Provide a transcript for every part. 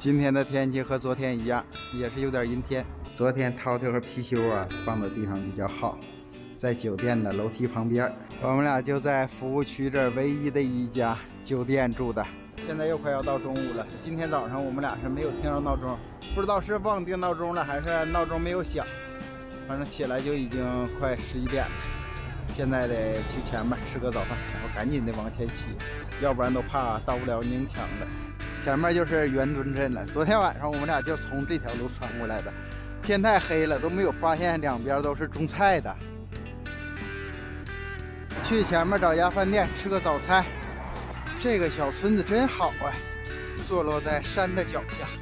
今天的天气和昨天一样，也是有点阴天。昨天涛涛和貔貅啊放的地方比较好，在酒店的楼梯旁边。我们俩就在服务区这儿唯一的一家酒店住的。现在又快要到中午了。今天早上我们俩是没有听到闹钟，不知道是忘定闹钟了还是闹钟没有响，反正起来就已经快11点了。现在得去前面吃个早饭，然后赶紧的往前骑，要不然都怕到不了宁强了。前面就是元墩镇了。昨天晚上我们俩就从这条路穿过来的，天太黑了都没有发现两边都是种菜的。去前面找家饭店吃个早餐。这个小村子真好啊，坐落在山的脚下。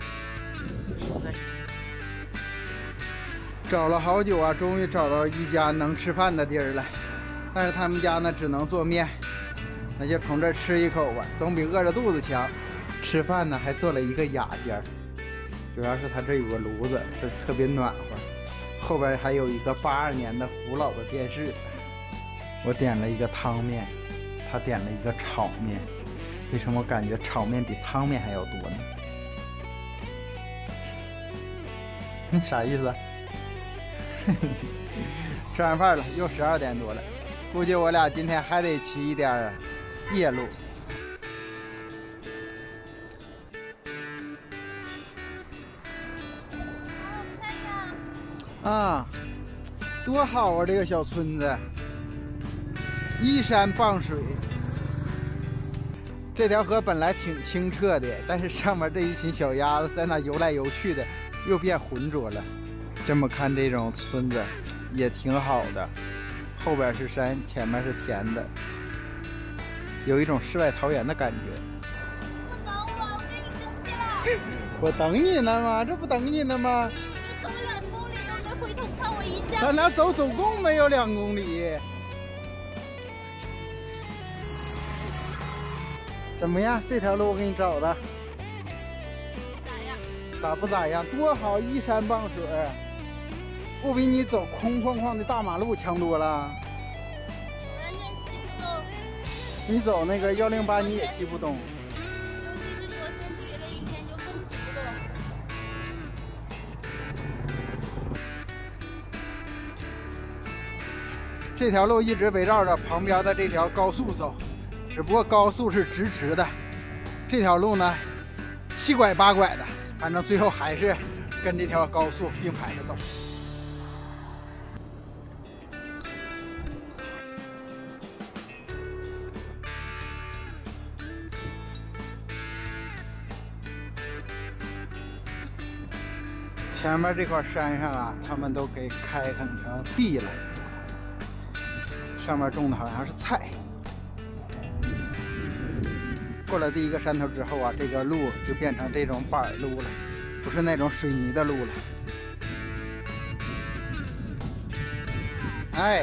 找了好久啊，终于找到一家能吃饭的地儿了。但是他们家呢只能做面，那就从这儿吃一口吧，总比饿着肚子强。吃饭呢还做了一个雅间，主要是它这有个炉子，这特别暖和。后边还有一个82年的古老的电视。我点了一个汤面，他点了一个炒面。为什么我感觉炒面比汤面还要多呢？啥意思啊？吃完饭了，又12点多了，估计我俩今天还得骑一点夜路。啊，多好啊！这个小村子，依山傍水。这条河本来挺清澈的，但是上面这一群小鸭子在那游来游去的，又变浑浊了。这么看，这种村子也挺好的，后边是山，前面是田的，有一种世外桃源的感觉。 不等我，我给你生气了。 我等你呢吗？这不等你呢吗？ 走2公里都没回头看我一下。 咱俩总共没有2公里。怎么样？这条路我给你找的。 咋样？ 咋不咋样？多好，依山傍水，不比你走空旷旷的大马路强多了。 完全骑不动。 你走那个108你也骑不动。 尤其是昨天骑了一天，就更骑不动。 这条路一直围绕着旁边的这条高速走，只不过高速是直直的，这条路呢7拐8拐的，反正最后还是跟这条高速并排着走。前面这块山上啊，他们都给开垦成地了，上面种的好像是菜。过了第一个山头之后啊，这个路就变成这种板路了，不是那种水泥的路了。哎，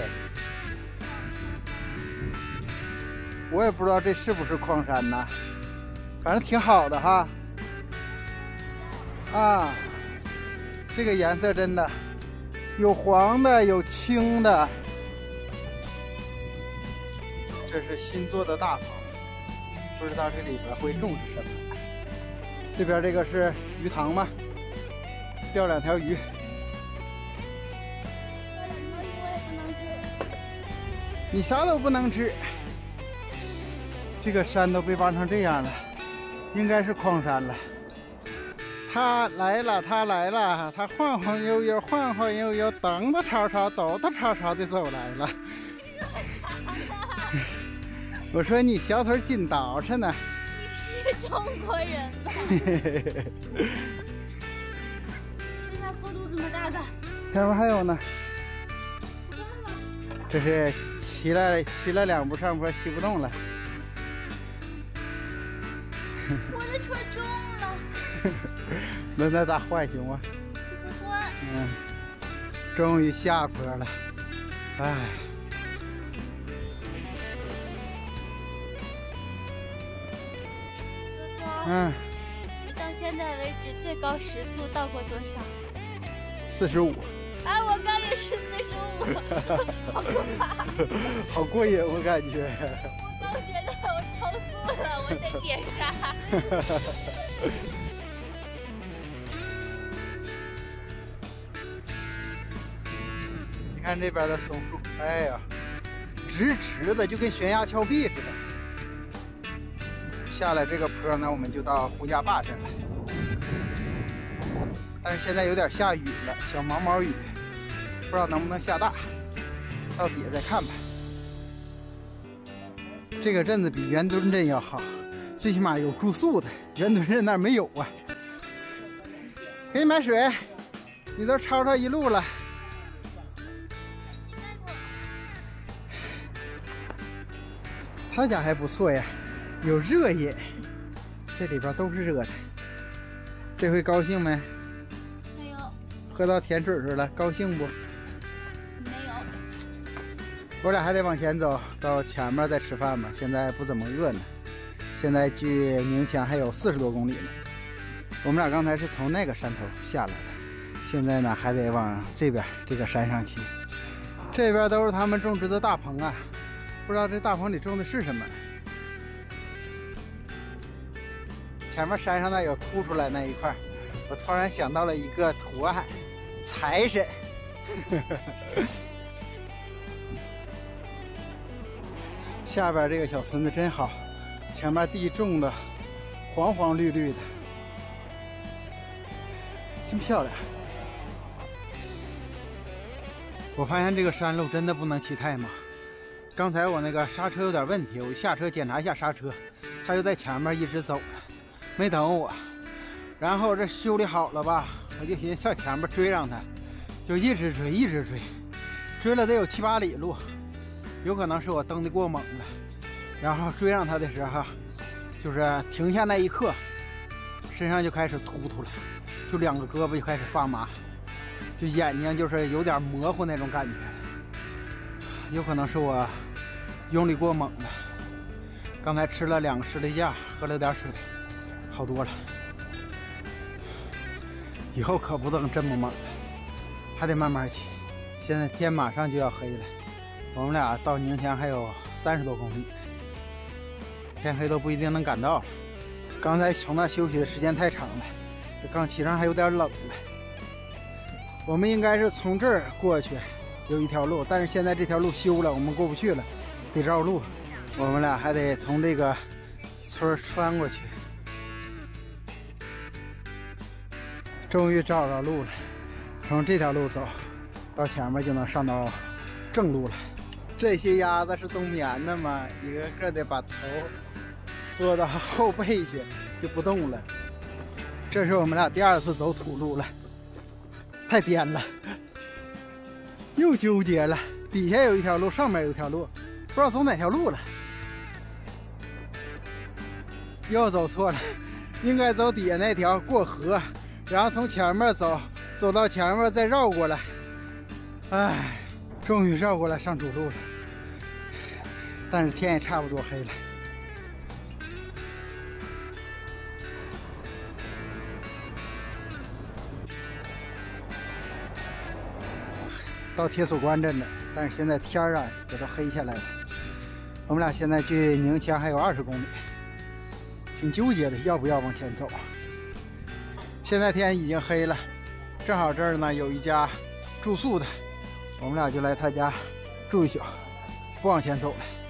我也不知道这是不是矿山呢，反正挺好的哈。啊，这个颜色真的有黄的，有青的。这是新做的大棚。不知道这里边会种植什么。这边这个是鱼塘吗？钓2条鱼。你啥都不能吃。这个山都被挖成这样了，应该是矿山了。他来了，他来了，他晃晃悠悠，晃晃悠悠，蹬蹬吵吵，抖抖吵吵的走来了。我说你小腿紧倒饬呢。 你是中国人吧？为啥幅度这么大的？ 前面还有呢。这是骑了2步上坡，骑不动了。 我的车重了。 那咋换行吗？ 不换。 终于下坡了，唉。 你到现在为止最高时速到过多少 ？45。 啊，我刚也是45，好可怕， 好过瘾，我感觉。 我刚觉得我超速了，我得点刹。 看这边的松树，哎呀，直直的，就跟悬崖峭壁似的。下来这个坡呢，我们就到胡家坝镇了。但是现在有点下雨了，小毛毛雨，不知道能不能下大，到底下再看吧。这个镇子比圆墩镇要好，最起码有住宿的，圆墩镇那儿没有啊。给你买水，你都吵吵一路了。他家还不错呀，有热饮，这里边都是热的。这回高兴没？ 没有。 喝到甜水了，高兴不？ 没有。 我俩还得往前走，到前面再吃饭吧。现在不怎么饿呢。现在距宁强还有40多公里呢。我们俩刚才是从那个山头下来的，现在呢还得往这边这个山上去。这边都是他们种植的大棚啊，不知道这大棚里种的是什么。前面山上那有凸出来那一块，我突然想到了一个图案，财神。下边这个小村子真好，前面地种的黄黄绿绿的，真漂亮。我发现这个山路真的不能骑太慢。刚才我那个刹车有点问题，我下车检查一下刹车，他又在前面一直走了，没等我。然后这修理好了吧，我就寻思上前面追上他，就一直追，一直追，追了得有7、8里路。有可能是我蹬得过猛了，然后追上他的时候，就是停下那一刻，身上就开始突突了，就2个胳膊就开始发麻，就眼睛就是有点模糊那种感觉。有可能是我用力过猛了，刚才吃了2个士力架，喝了点水，好多了。以后可不能这么猛了，还得慢慢骑。现在天马上就要黑了，我们俩到宁强还有30多公里，天黑都不一定能赶到了。刚才从那休息的时间太长了，这刚骑上还有点冷了。我们应该是从这儿过去，有一条路，但是现在这条路修了，我们过不去了，得绕路。我们俩还得从这个村穿过去。终于找着路了，从这条路走到前面就能上到正路了。这些鸭子是冬眠的嘛，一个个得把头缩到后背去，就不动了。这是我们俩第2次走土路了，太颠了，又纠结了。底下有一条路，上面有一条路，不知道走哪条路了。又走错了，应该走底下那条过河，然后从前面走，走到前面再绕过来。唉，终于绕过来上主路了，但是天也差不多黑了。到铁锁关镇了，但是现在天啊也都黑下来了。我们俩现在距宁强还有20公里，挺纠结的，要不要往前走啊？现在天已经黑了，正好这儿呢有一家住宿的，我们俩就来他家住一宿，不往前走了。